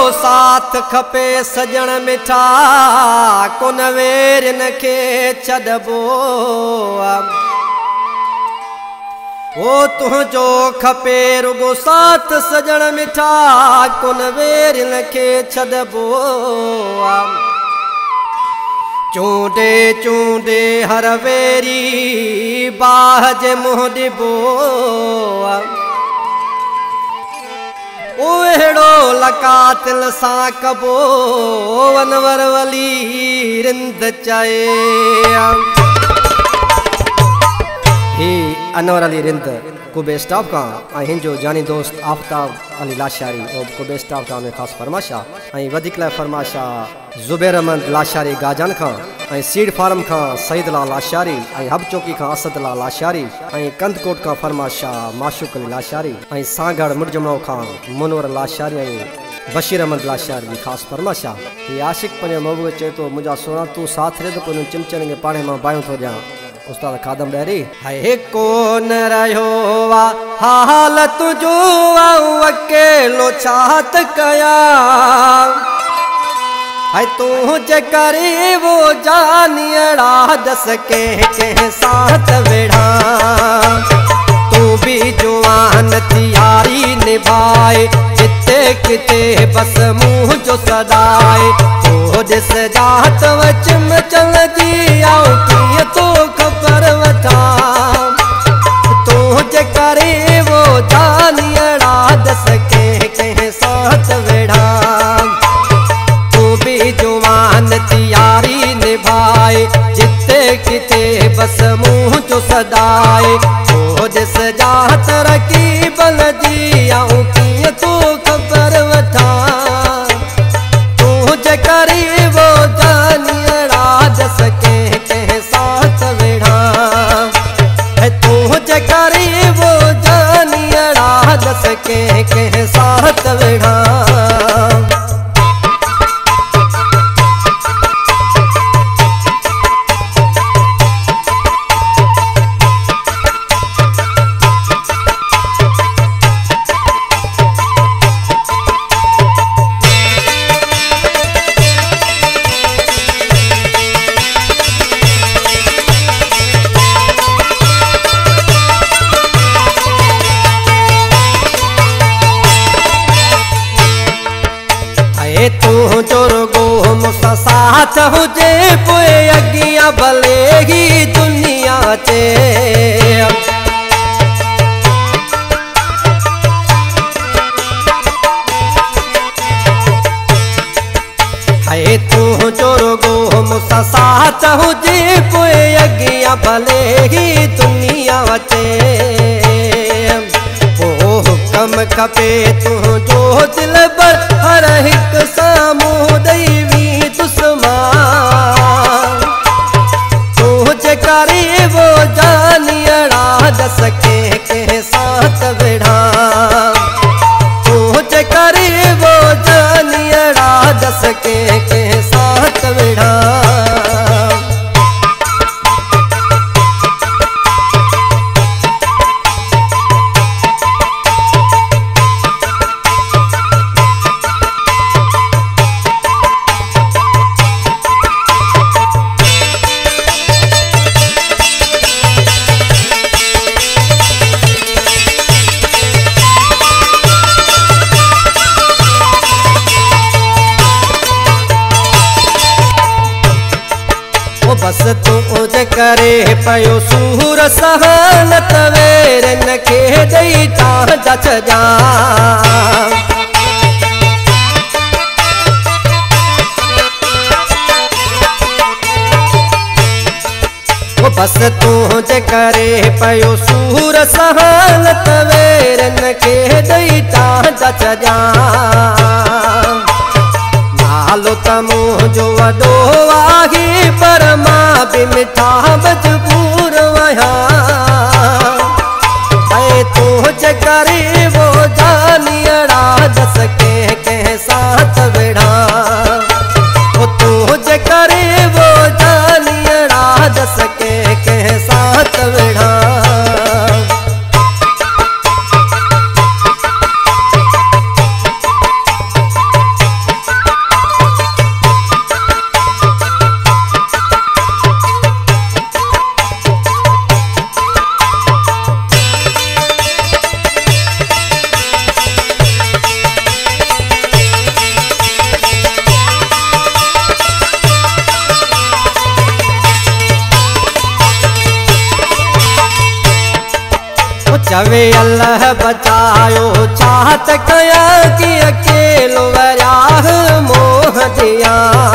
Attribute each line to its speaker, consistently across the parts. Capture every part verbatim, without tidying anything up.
Speaker 1: साथ खपे सजण मिठा कोन वेरन खे छॾबो ओ तुंहिंजो खपे रुगो साथ सजण मिठा कोन वेरन खे छॾबो चूंडे चूंडे हर वेरी बाह जे मुंहुं ॾिबो ओहेड़ो लकातिल सां कबो वनवर वली रिंद चए ही अनवर अली रिंद कुबे स्टाफ का हिन जो जानी दोस्त आफ्ताब अली लाशारी और कुबे स्टाफ का में खास फरमाशा ऐं वधिक लाइ फरमाशा ज़ुबैर अहमद लाशारी गाजान खां ऐं सीड फार्म खां सईद लाल लाशारी ऐं हब चौकी खां असद लाल लाशारी ऐं कंदकोट खां फरमाशा माशूक अली लाशारी ऐं सांगड़ मुर्जमो खां मुनवर लाशारी ऐं बशीर अहमद लाशारी जी ख़ासि फरमाशा ही आशिक पंहिंजे महबूब चए थो मुंहिंजा सोना तूं साथ रे त पोइ चिमचनि खे पाणे मां बायूं थो ॾियां उस्ताद खादम डेरी है कोन रहियो वा हालत जो अकेलो छात कया है तू जे करे वो जानियड़ा दस के के साथ वेड़ा तू भी जवान तियारी निभाए जिते किते बस मुंह जो सदाए तो जिस जात वचम चल जी आओ किए तो खबर वठा तू जे करे वो जानियड़ा दस के के साथ वेड़ा तू भी जवान तियारी निभाए जिते किते बस मुंह जो सदाए तो जिस जात रखी बल जी आऊं किए तो खबर वठा तू जे करे वो जानियड़ा दस के के साथ वेड़ा है तू जे करे वो जानियड़ा दस के के साथ वेड़ा तू चोरगो मुसा साथ हुजे पोए अगिया भले ही दुनिया चे है तू चोरगो मुसा साथ हुजे पोए अगिया भले ही दुनिया चे कम खपे तू जो दिल पर हर हिक सामूं दैवी दुश्मा तू जे करे वो जानियड़ा दस के के साथ वेड़ा तू जे करे वो जानियड़ा दस के के साथ वेड़ा बस तू जे करे पयो सूर सहानत वेरन खे ॾेई ता छॾा बस तू जे करे पयो सूर सहानत वेरन खे ॾेई ता छॾा नालो त मुंहिंजो वॾो आहे पर मां भी मिठा मजबूर आहियां ऐं तू जे करे वो जानियड़ा दस के के साथ वेड़ा तू जे करे वो जानियड़ा दस के के साथ वेड़ा चवे अल्लाह बचायो चाहत कया कि अकेलो वराह मोह दिया।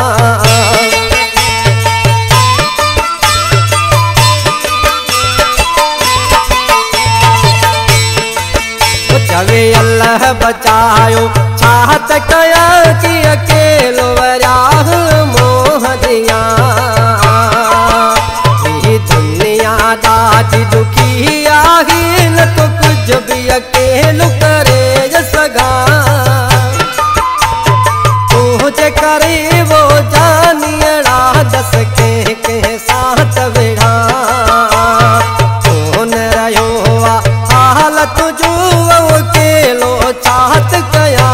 Speaker 1: चवे अल्लाह बचायो चाहत कया कि अकेलो वराह मोह दिया। ये दुनिया दादी दुखी आही न तो कुछ भी अकेलो करे सगा। तुझे करे वो जानियड़ा दस के के साथ बिढ़ा। कौन रहो हालत जो अकेलो चाहत कया।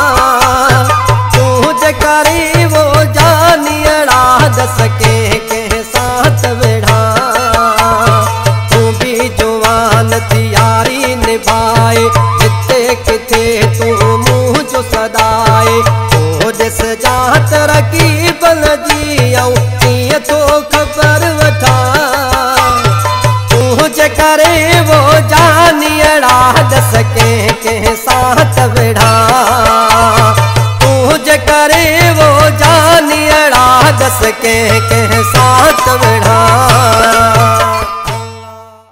Speaker 1: तुझे करे वो जानियड़ा दस के के साथ बिढ़ा। तू भी जवान तियारी निभाए जिते किथे तू मुँह जो सदाए। तो जिस जात रखी बल जियो ये तो खबर वठा। तुझे करे वो जानियड़ा दस के के साथ बिढ़ा। तुझे करे वो जानियड़ा दस के के साथ बिढ़ा।